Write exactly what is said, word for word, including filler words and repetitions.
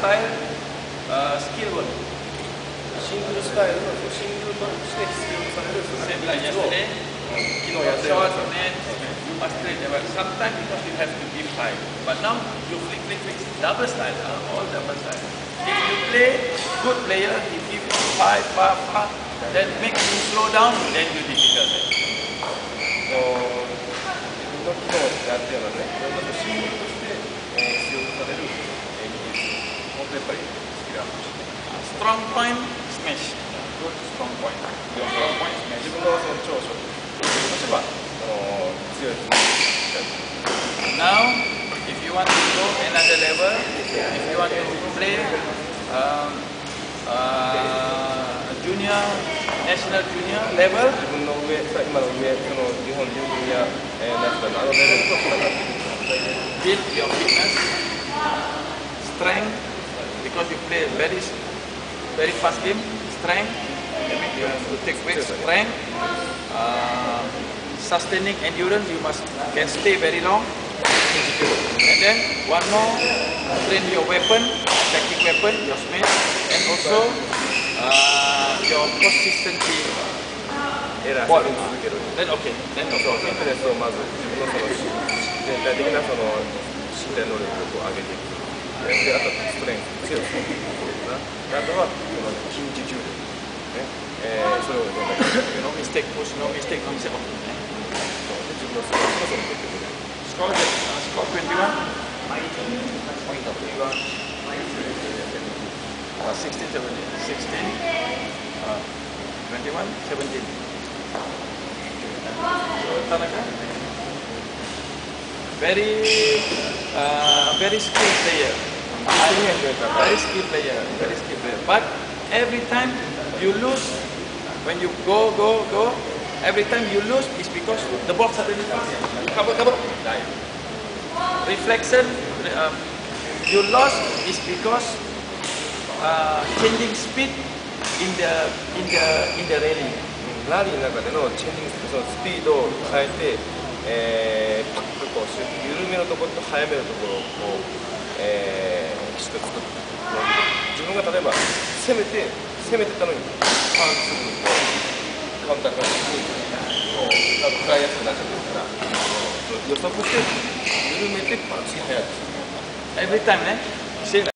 style uh, skill one. シングルスタイルのシングルとして必要とされる Same like yesterday. 昨日やったよう Short な net, you must play never. Sometimes because you have to give high, but now you flick, flick, flick, double style, huh? All double style. If you play good player, he give you five, five, five, then make you slow down, then you difficult. 自分の昨日やったようなね、いろんなシングルとして、えー、必要とされる、えー、技術、本当やっぱりスキルアップして、 Strong point, smash. Good strong point. Your strong point, 自 smash. 分のその長所としては、あの強い気持ちを Now, if you want to go another level, if you want to play um, uh, junior, national junior level, 自分の上、さ今の上、その日本人組や、えー、ナショナルのあのレベルと戦っていく build your fitness, strength, because you play very, very fast game, strength, that means you have to take weight, strength, uh, sustaining endurance, you must can stay very long, and then one more, train your weapon, attacking weapon, your smash, and also uh, your consistency. エラーボールされ続ける。 Then okay, then そう okay. フィットネスをまず自分のその全体的なその身体能力を上げていく。で、あとストレングス、強さな。あとはその筋持久力ね、えー、それをどんどん No mistake, push, no mistake, no mistake. で自分のストレングスをその結局 Score, uh, score twenty-one. Uh, sixteen, seventeen. sixteen, uh, twenty-one, seventeen. So, Tanaka, very, uh, very skilled player. Very skilled player, very skilled player. But every time you lose, when you go, go, go, every time you lose is because the ball suddenly comes. Cover, cover, die. Reflection, um, you lost is because uh, changing speed in the in the in the rally. ラリーの中でのチェンジングそのスピードを変えて、えー、パッとこう緩めのところと速めのところを、えー、きちっと作って自分が例えば攻めて攻めてたのにパンすぐにこうカウンターからすぐにこう食らいやすくなっちゃってるから予測して緩めてパン次速くする。 Every time, eh? See